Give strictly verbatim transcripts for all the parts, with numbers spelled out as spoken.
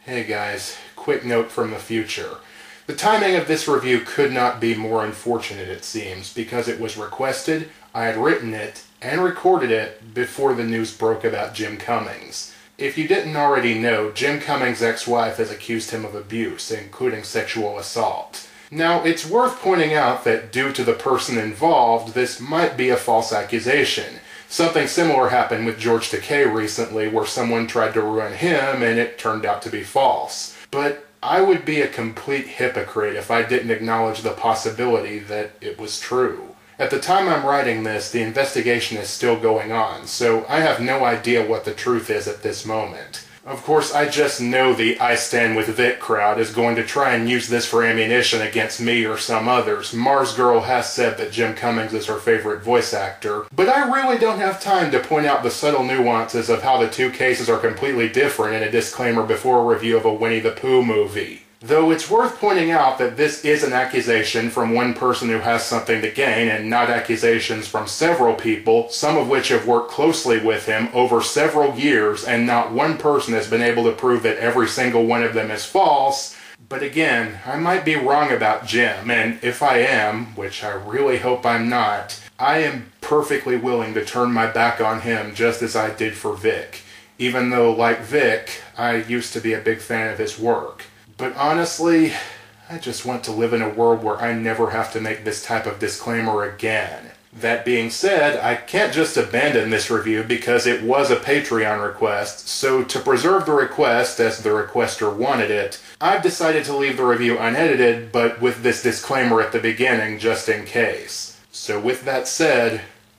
Hey guys, quick note from the future. The timing of this review could not be more unfortunate, it seems, because it was requested, I had written it, and recorded it before the news broke about Jim Cummings. If you didn't already know, Jim Cummings' ex-wife has accused him of abuse, including sexual assault. Now, it's worth pointing out that due to the person involved, this might be a false accusation. Something similar happened with George Takei recently, where someone tried to ruin him and it turned out to be false. But I would be a complete hypocrite if I didn't acknowledge the possibility that it was true. At the time I'm writing this, the investigation is still going on, so I have no idea what the truth is at this moment. Of course, I just know the I Stand With Vic crowd is going to try and use this for ammunition against me or some others. Mars Girl has said that Jim Cummings is her favorite voice actor, but I really don't have time to point out the subtle nuances of how the two cases are completely different in a disclaimer before a review of a Winnie the Pooh movie. Though it's worth pointing out that this is an accusation from one person who has something to gain and not accusations from several people, some of which have worked closely with him over several years, and not one person has been able to prove that every single one of them is false. But again, I might be wrong about Jim, and if I am, which I really hope I'm not, I am perfectly willing to turn my back on him just as I did for Vic, even though, like Vic, I used to be a big fan of his work. But honestly, I just want to live in a world where I never have to make this type of disclaimer again. That being said, I can't just abandon this review because it was a Patreon request, so to preserve the request as the requester wanted it, I've decided to leave the review unedited, but with this disclaimer at the beginning just in case. So with that said,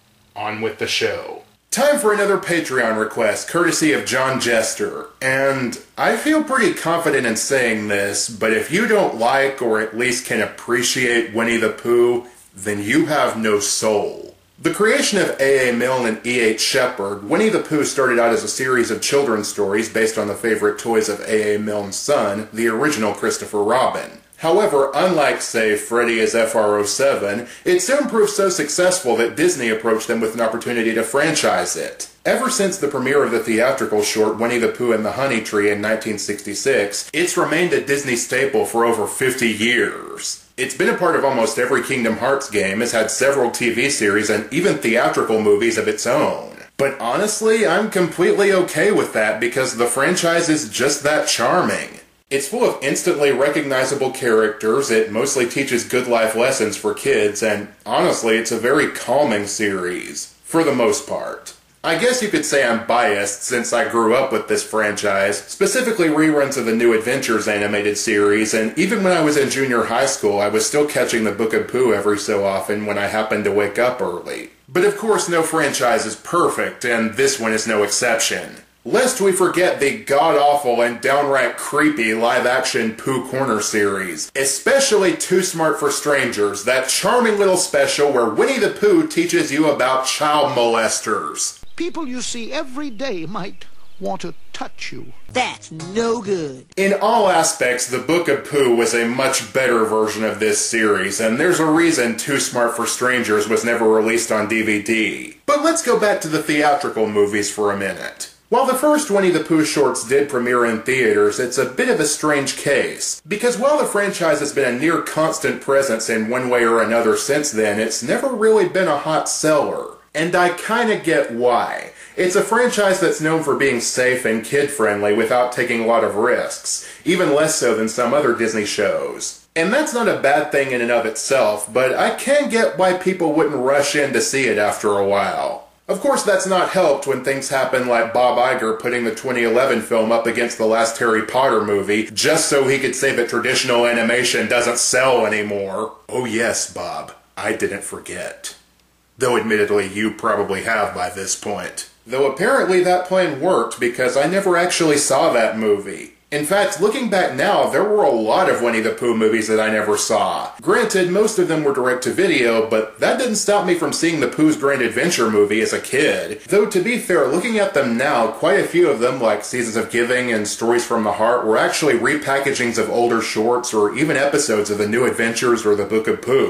on with the show. Time for another Patreon request, courtesy of John Jester. And I feel pretty confident in saying this, but if you don't like or at least can appreciate Winnie the Pooh, then you have no soul. The creation of A A Milne and E H Shepard, Winnie the Pooh started out as a series of children's stories based on the favorite toys of A A Milne's son, the original Christopher Robin. However, unlike, say, Freddy as F R oh seven, it soon proved so successful that Disney approached them with an opportunity to franchise it. Ever since the premiere of the theatrical short Winnie the Pooh and the Honey Tree in nineteen sixty-six, it's remained a Disney staple for over fifty years. It's been a part of almost every Kingdom Hearts game, has had several T V series, and even theatrical movies of its own. But honestly, I'm completely okay with that because the franchise is just that charming. It's full of instantly recognizable characters, it mostly teaches good life lessons for kids, and honestly, it's a very calming series, for the most part. I guess you could say I'm biased since I grew up with this franchise, specifically reruns of the New Adventures animated series, and even when I was in junior high school, I was still catching the Book of Pooh every so often when I happened to wake up early. But of course, no franchise is perfect, and this one is no exception. Lest we forget the god-awful and downright creepy live-action Pooh Corner series, especially Too Smart for Strangers, that charming little special where Winnie the Pooh teaches you about child molesters. People you see every day might want to touch you. That's no good. In all aspects, the Book of Pooh was a much better version of this series, and there's a reason Too Smart for Strangers was never released on D V D. But let's go back to the theatrical movies for a minute. While the first Winnie the Pooh shorts did premiere in theaters, it's a bit of a strange case. Because while the franchise has been a near constant presence in one way or another since then, it's never really been a hot seller. And I kinda get why. It's a franchise that's known for being safe and kid-friendly without taking a lot of risks, even less so than some other Disney shows. And that's not a bad thing in and of itself, but I can get why people wouldn't rush in to see it after a while. Of course, that's not helped when things happen like Bob Iger putting the twenty eleven film up against the last Harry Potter movie just so he could say that traditional animation doesn't sell anymore. Oh yes, Bob, I didn't forget. Though admittedly you probably have by this point. Though apparently that plan worked because I never actually saw that movie. In fact, looking back now, there were a lot of Winnie the Pooh movies that I never saw. Granted, most of them were direct-to-video, but that didn't stop me from seeing the Pooh's Grand Adventure movie as a kid. Though, to be fair, looking at them now, quite a few of them, like Seasons of Giving and Stories from the Heart, were actually repackagings of older shorts or even episodes of the New Adventures or the Book of Pooh.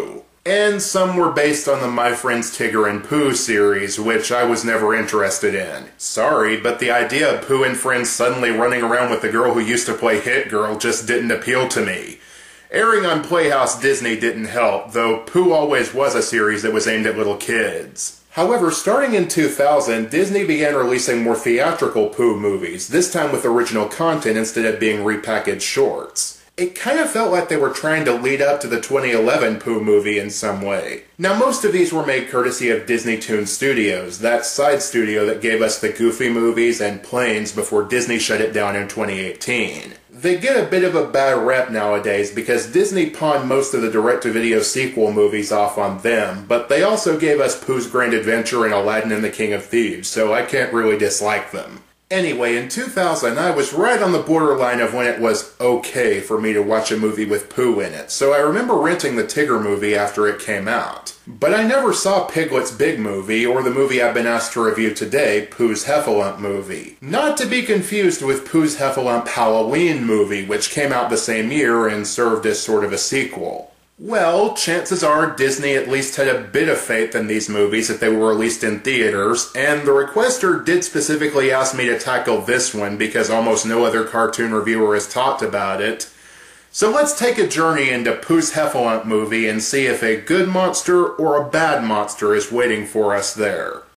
And some were based on the My Friends Tigger and Pooh series, which I was never interested in. Sorry, but the idea of Pooh and friends suddenly running around with the girl who used to play Hit Girl just didn't appeal to me. Airing on Playhouse Disney didn't help, though Pooh always was a series that was aimed at little kids. However, starting in two thousand, Disney began releasing more theatrical Pooh movies, this time with original content instead of being repackaged shorts. It kind of felt like they were trying to lead up to the twenty eleven Pooh movie in some way. Now, most of these were made courtesy of Disney Toon Studios, that side studio that gave us the Goofy movies and Planes before Disney shut it down in twenty eighteen. They get a bit of a bad rep nowadays because Disney pawned most of the direct-to-video sequel movies off on them, but they also gave us Pooh's Grand Adventure and Aladdin and the King of Thieves, so I can't really dislike them. Anyway, in two thousand, I was right on the borderline of when it was okay for me to watch a movie with Pooh in it, so I remember renting the Tigger movie after it came out. But I never saw Piglet's Big Movie, or the movie I've been asked to review today, Pooh's Heffalump movie. Not to be confused with Pooh's Heffalump Halloween movie, which came out the same year and served as sort of a sequel. Well, chances are Disney at least had a bit of faith in these movies if they were released in theaters, and the requester did specifically ask me to tackle this one because almost no other cartoon reviewer has talked about it. So let's take a journey into Pooh's Heffalump movie and see if a good monster or a bad monster is waiting for us there.